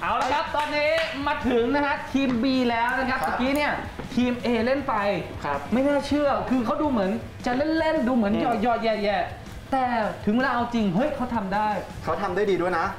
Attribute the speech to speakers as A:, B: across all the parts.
A: เอาละครับตอนนี้มาถึงนะฮะทีม B แล้วนะครับเมื่อกี้เนี่ยทีม A เล่นไปไม่น่าเชื่อคือเขาดูเหมือนจะเล่นๆดูเหมือนหยอดแย่ๆแต่ถึงเวลาเอาจริงเฮ้ยเขาทำได้
B: ดีด้วยนะ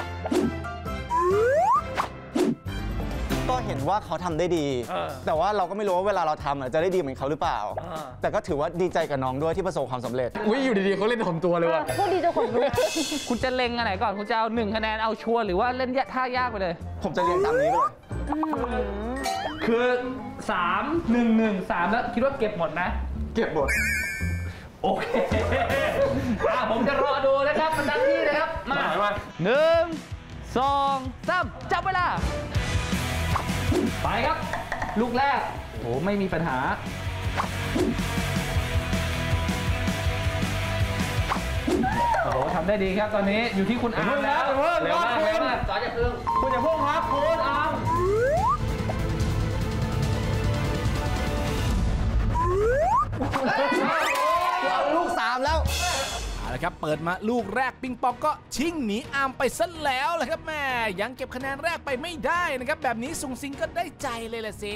B: ก็เห็นว่าเขาทำได้ดีแต่ว่าเราก็ไม่รู้ว่าเวลาเราทำจะได้ดีเหมือนเขาหรือเปล่าแต่ก็ถือว่าดีใจกับน้องด้วยที่ประสบความสำเร็จ
C: อุ้ยอยู่ดีๆเขาเล่นถ่อมตัวเลยว่ะ
D: พูดดีเจ้าของด้วย
A: คุณจะเล็งอันไหนก่อนคุณจะเอา1 คะแนนเอาชัวร์หรือว่าเล่นท่ายากไปเลย
B: ผมจะเรียงตามนี้ไปเลย
A: คือ3 1 1 3แล้วคิดว่าเก็บหมดนะ
B: เก็บหมด
A: โอเคผมจะรอดูนะครับมันดังที่นะครับมา1 2 3จับเวลาไปครับลูกแรกโอ้ไม่มีปัญหาโอ้โหทำได้ดีครับตอนนี้อยู่ที่คุณอาร์มแล้วเร็วมากจอดอย่าเพิ่งคุณอย่าเพิ่งครับคุณอาร์ม
B: ลูก3แล้ว
C: เอาละครับเปิดมาลูกแรกปิงปองก็ชิ่งหนีอาร์มไปซะแล้วแหละครับแม่ยังเก็บคะแนนแรกไปไม่ได้นะครับแบบนี้ซุงซิงก็ได้ใจเลยล่ะสิ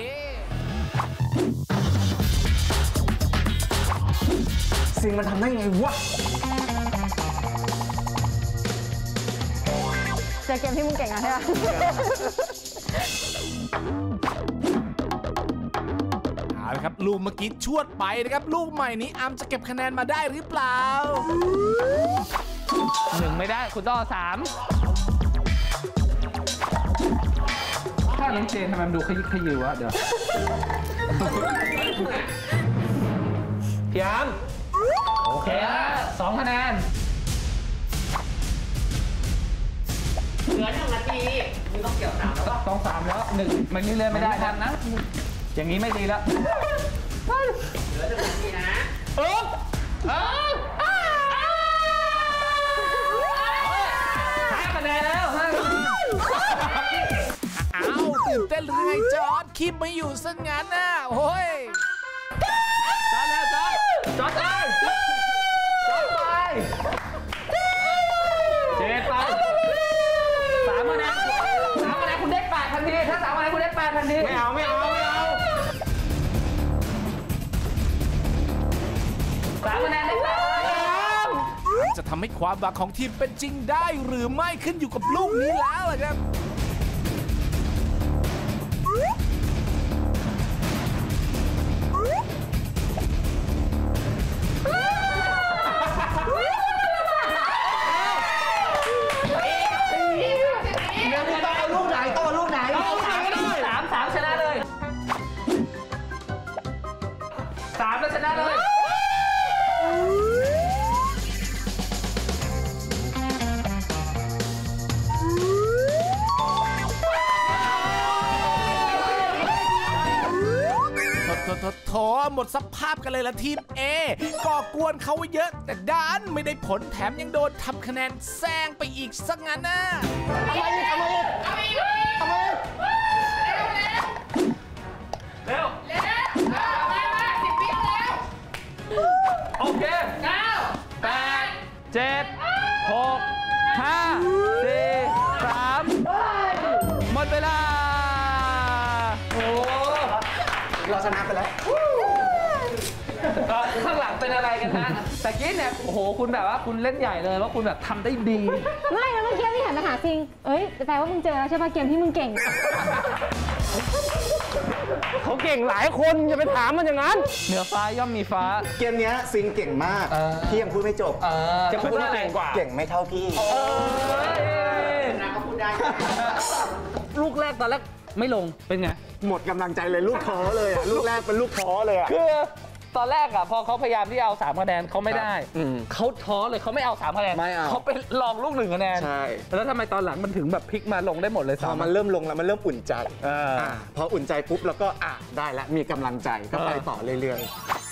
B: ซิงมันทำได้ไงวะ
D: จะเกมที่มึงเก่งอะใช่ไหม
C: เอาละครับลูกเมื่อกี้ชวดไปนะครับลูกใหม่นี้อาร์มจะเก็บคะแนนมาได้หรือเปล่า
A: 1ไม่ได้คุณต้อง3ถ้าน้องเจนทำไมมันดูขยิกขยือวะเดี๋ยวพี่อาร์มโอเค2 คะแนนเหลือ1 นาทีมึงต้องเกี่ยว3แล้วต้อง3แล้ว1มันนี่เลยไม่ได้ทันนะอย่างนี้ไม่ดีแล้วเหลือ1 นาทีนะ5 คะแนนแล้ว
C: อ้าวตื่นเต้นหรือไงจอร์ดคิดไม่อยู่ซะงั้นน่ะโอ้ย
A: จอร์ดแล้วจอร์ดไปเจ็ดไป3 คะแนนคุณได้8 ทันทีถ้า3 คะแนนคุณได้8 ทันทีไม่เอา3 คะแนนได้8
C: จะทำให้ความหวังของทีมเป็นจริงได้หรือไม่ขึ้นอยู่กับลูกนี้แล้วล่ะครับ
A: 3ชนะเลย3แล้วชนะเลย
C: โถหมดสภาพกันเลยละทีม A ก่อกวนเขาเยอะแต่ด้านไม่ได้ผลแถมยังโดนทำคะแนนแซงไปอีกสักงั้นนะ
A: เร็ว10 วิแล้วโอเค9 8 7 6 5 4 3หมดเวลาโอ้
B: เราชนะไปแล้ว
A: ข้างหลังเป็นอะไรกันฮะแต่กี้เนี่ยโอ้โหคุณแบบว่าคุณเล่นใหญ่เลยว่าคุณแบบทำได้ดี
D: ไม่แล้วเมื่อกี้ที่หันมาหาซิงแปลว่ามึงเจอแล้วใช่ป่ะเกมที่มึงเก่ง
A: เขาเก่งหลายคนอย่าไปถามมันอย่างนั้นเหนือฟ้าย่อมมีฟ้า
B: เกมนี้ซิงเก่งมากพี่ยังพูดไม่จบ
A: จะพูดว่าเก่งกว่า
B: เก่งไม่เท่าพี่
A: นะเขาพูดได้ลูกแรกตอนแรกไม่ลงเป็นไง
B: หมดกำลังใจเลยลูกท้อเลยอ่ะลูกแรกเป็นลูกท้อเลยอ่ะ
A: คือตอนแรกอ่ะพอเขาพยายามที่เอา3 คะแนนเขาไม่ได้เขาท้อเลยเขาไม่เอา3 คะแนนเขาไปลองลูก1 คะแนน
B: ใช่
A: แล้วทำไมตอนหลังมันถึงแบบพลิกมาลงได้หมดเลย
B: พอมันเริ่มลงแล้วมันเริ่มอุ่นใจพออุ่นใจปุ๊บแล้วก็ได้แล้วมีกำลังใจก็ไปต่อเรื่อยๆ